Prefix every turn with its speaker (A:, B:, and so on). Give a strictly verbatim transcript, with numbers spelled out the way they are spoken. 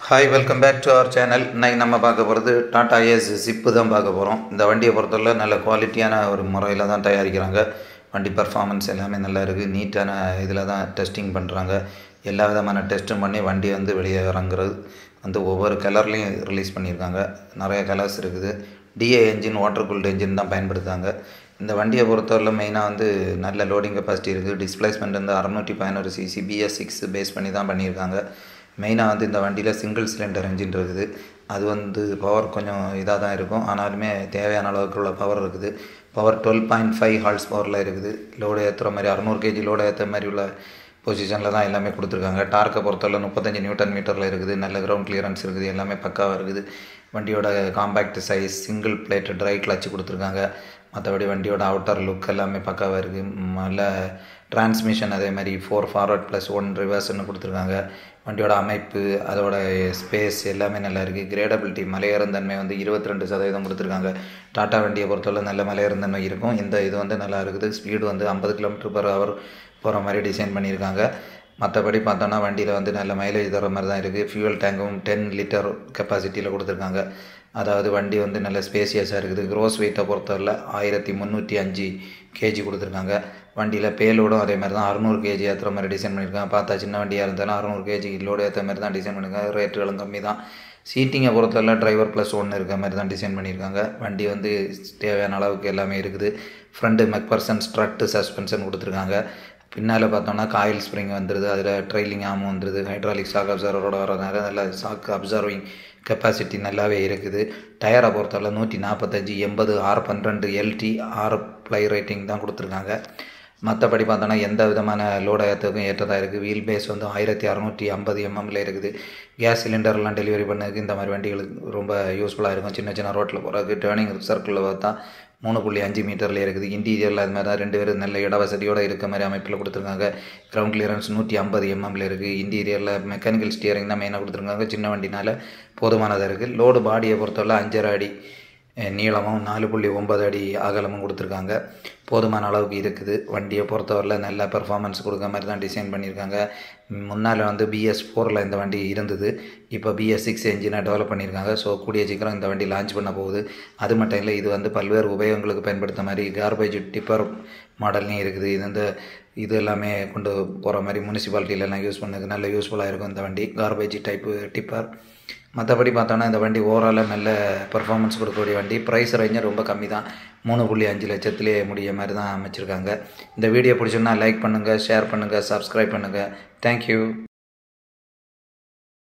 A: Hi, welcome back to our channel. இன்னைக்கு நம்ம பார்க்க போகிறது Tata Ace Zip தான் பார்க்க போகிறோம். இந்த வண்டியை பொறுத்தவரை நல்ல குவாலிட்டியான ஒரு முறையில் தான் தயாரிக்கிறாங்க. வண்டி பர்ஃபார்மன்ஸ் எல்லாமே நல்லா இருக்குது. நீட்டான இதில் தான் டெஸ்டிங் பண்ணுறாங்க. எல்லா விதமான டெஸ்ட்டும் பண்ணி வண்டி வந்து வெளியே இறங்குறது வந்து ஒவ்வொரு கலர்லேயும் ரிலீஸ் பண்ணியிருக்காங்க. நிறைய கலர்ஸ் இருக்குது. டிஏ என்ஜின் வாட்டர் கூல்டு என்ஜின் தான் பயன்படுத்தாங்க. இந்த வண்டியை பொறுத்தவரை மெயினாக வந்து நல்ல லோடிங் கெப்பாசிட்டி இருக்குது. டிஸ்பிளேஸ்மெண்ட் வந்து அறுநூற்றி பதினொரு சிசி பிஎஸ் சிக்ஸ் பேஸ் பண்ணி தான் பண்ணியிருக்காங்க. மெயினாக வந்து இந்த வண்டியில் சிங்கிள் சிலிண்டர் என்ஜின் இருக்குது. அது வந்து பவர் கொஞ்சம் இதாக தான் இருக்கும், ஆனாலுமே தேவையான அளவுக்கு உள்ள பவர் இருக்குது. Power twelve point five horse பவரில் இருக்குது. லோடு ஏற்றுற மாதிரி அறுநூறு கேஜி லோடு ஏற்ற மாதிரி உள்ள பொசிஷனில் தான் எல்லாமே கொடுத்துருக்காங்க. டார்க்கை பொறுத்தவரை முப்பத்தஞ்சு நியூட்டன் மீட்டரில் இருக்குது. நல்ல கிரவுண்ட் கிளியரன்ஸ் இருக்குது. எல்லாமே பக்காவாக இருக்குது. வண்டியோட compact size, single plate dry clutch கொடுத்துருக்காங்க. மற்றபடி வண்டியோட அவுட்டர் லுக் எல்லாமே பக்காவாக இருக்குது. நல்ல டிரான்ஸ்மிஷன் அதே மாதிரி ஃபோர் ஃபார்வர்ட் ப்ளஸ் ஒன் ரிவர்ஸ்ன்னு கொடுத்துருக்காங்க. வண்டியோட அமைப்பு, அதோட ஸ்பேஸ் எல்லாமே நல்லா இருக்குது. கிரேடபிலிட்டி மலையேறுந்தன்மை வந்து இருபத்தி ரெண்டு சதவீதம் கொடுத்துருக்காங்க. டாட்டா வண்டியை பொறுத்தவரை நல்ல மலையேறுந்தன்மை இருக்கும். இந்த இது வந்து நல்லா இருக்குது. ஸ்பீடு வந்து ஐம்பது கிலோமீட்டர் பர் ஹவர் போகிற மாதிரி டிசைன் பண்ணியிருக்காங்க. மற்றபடி பார்த்தோன்னா வண்டியில் வந்து நல்ல மைலேஜ் தர மாதிரி தான் இருக்குது. ஃபியூவல் டேங்கும் டென் லிட்டர் கெப்பாசிட்டியில் கொடுத்துருக்காங்க. அதாவது வண்டி வந்து நல்ல ஸ்பேசியஸாக இருக்குது. க்ரோஸ் வெயிட்டை பொறுத்தவரை ஆயிரத்தி முந்நூற்றி அஞ்சு கேஜி கொடுத்துருக்காங்க. வண்டியில் பேலோடும் அதே மாதிரி தான் அறுநூறு கேஜி ஏற்றுற மாதிரி டிசைன் பண்ணியிருக்காங்க. பார்த்தா சின்ன வண்டியாக இருந்தாலும் அறுநூறு கேஜி லோடு ஏற்ற மாதிரி தான் டிசைன் பண்ணியிருக்காங்க. ரேட்டுகளும் கம்மி தான். சீட்டிங்கை பொறுத்தவரை டிரைவர் ப்ளஸ் ஒன்று இருக்க மாதிரி தான் டிசைன் பண்ணியிருக்காங்க. வண்டி வந்து தேவையான அளவுக்கு எல்லாமே இருக்குது. ஃப்ரண்ட்டு மெக்பர்சன் ஸ்ட்ரட்டு சஸ்பென்ஷன் கொடுத்துருக்காங்க. பின்னால் பார்த்தோன்னா காயில் ஸ்ப்ரிங் வந்துடுது. அதில் ட்ரைலிங் ஆமும் வந்துடுது. ஹைட்ராலிக் ஷாக் அப்சர்வரோட வரதுனால நல்ல ஷாக் அப்சர்விங் கெப்பாசிட்டி நல்லாவே இருக்குது. டயரை பொறுத்தவரை நூற்றி நாற்பத்தஞ்சு எண்பது ஆறு பன்னிரெண்டு எல்டி ஆறு ப்ளை ரேட்டிங் தான் கொடுத்துருக்காங்க. மற்றபடி பார்த்தோன்னா எந்த விதமான லோடு ஏற்றதுக்கும் ஏற்றதாக இருக்குது. வீல் பேஸ் வந்து ஆயிரத்தி அறநூற்றி ஐம்பது எம்எம்மில் இருக்குது. கேஸ் சிலிண்டர்லாம் டெலிவரி பண்ணதுக்கு இந்த மாதிரி வண்டிகளுக்கு ரொம்ப யூஸ்ஃபுல்லாக இருக்கும். சின்ன சின்ன ரோட்டில் போகிறதுக்கு டேர்னிங் சர்க்கிளில் பார்த்தா மூணு புள்ளி அஞ்சு மீட்டரில் இருக்குது. இன்டீரியரில் அது மாதிரி தான் ரெண்டு பேரும் நல்ல இட வசதியோடு இருக்க மாதிரி அமைப்பில் கொடுத்துருக்காங்க. கிரவுண்ட் கிளியரன்ஸ் நூற்றி ஐம்பது எம்எம்மில் இருக்குது. இன்டீரியரில் மெக்கானிக்கல் ஸ்டியரிங் தான் மெயினாக கொடுத்துருக்காங்க. சின்ன வண்டினால் போதுமானதாக இருக்குது. லோடு பாடியை பொறுத்தவரை அஞ்சரை அடி நீளமும் நாலு புள்ளி ஒன்பது அடி அகலமும் கொடுத்துருக்காங்க. போதுமான அளவுக்கு இருக்குது. வண்டியை பொறுத்தவரையில் நல்ல பெர்ஃபார்மன்ஸ் கொடுக்குற மாதிரி தான் டிசைன் பண்ணியிருக்காங்க. முன்னால் வந்து பிஎஸ் ஃபோரில் இந்த வண்டி இருந்தது. இப்போ பிஎஸ் சிக்ஸ் என்ஜினை டெவலப் பண்ணியிருக்காங்க. ஸோ கூடிய சீக்கிரம் இந்த வண்டி லான்ச் பண்ண போகுது. அது மட்டும் இல்லை, இது வந்து பல்வேறு உபயோகங்களுக்கு பயன்படுத்த மாதிரி கார்பேஜ் டிப்பர் மாடல்லையும் இருக்குது. இது வந்து இது எல்லாமே கொண்டு போகிற மாதிரி முனிசிபாலிட்டியிலலாம் யூஸ் பண்ணதுக்கு நல்ல யூஸ்ஃபுல்லாக இருக்கும் இந்த வண்டி. Garbage type tipper. மற்றபடி பார்த்தோன்னா இந்த வண்டி ஓவராலாக நல்ல பர்ஃபார்மன்ஸ் கொடுக்கக்கூடிய வண்டி. ப்ரைஸ் ரேஞ்சும் ரொம்ப கம்மி தான். மூணு புள்ளி அஞ்சு லட்சத்துலேயே முடிய மாதிரி தான் அமைச்சிருக்காங்க. இந்த வீடியோ பிடிச்சோன்னா லைக் பண்ணுங்கள், ஷேர் பண்ணுங்கள், சப்ஸ்கிரைப் பண்ணுங்கள். தேங்க்யூ.